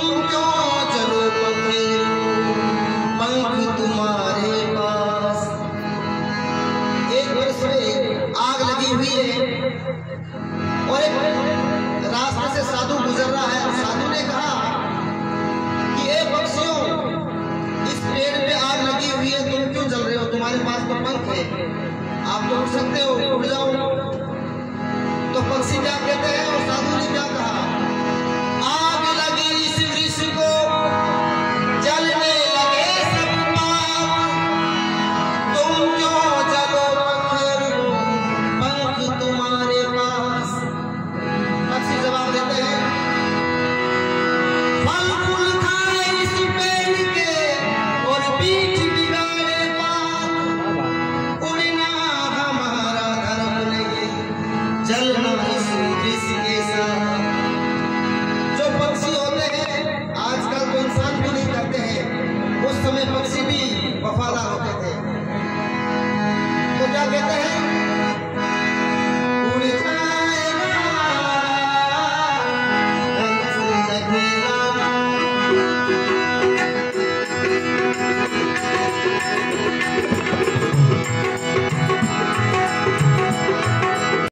क्यों चलो पखेरू पंख तुम्हारे पास। एक वर्ष में आग लगी हुई है और एक रास्ते से साधु गुजर रहा है। साधु ने कहा कि ए पक्षियों, इस पेड़ पे आग लगी हुई है, तुम क्यों जल रहे हो? तुम्हारे पास तो पंख है, आप तो उड़ सकते हो, उड़ जाओ। तो पक्षी क्या कहते हैं और साधु ने क्या कहा? आग लगी इस वृक्ष को, जलने लगे सब पात, तुम क्यों जलो पखेरू पंख तुम्हारे पास। पक्षी जवाब देते हैं, फल फूल खाए इस पेड़ के और पीठ बिगाड़े बात, उड़ना हमारा धर्म नहीं, जलना इस वृक्ष के साथ। जो पक्षी होते हैं आजकल तो इंसान भी नहीं करते हैं, उस समय पक्षी भी वफादार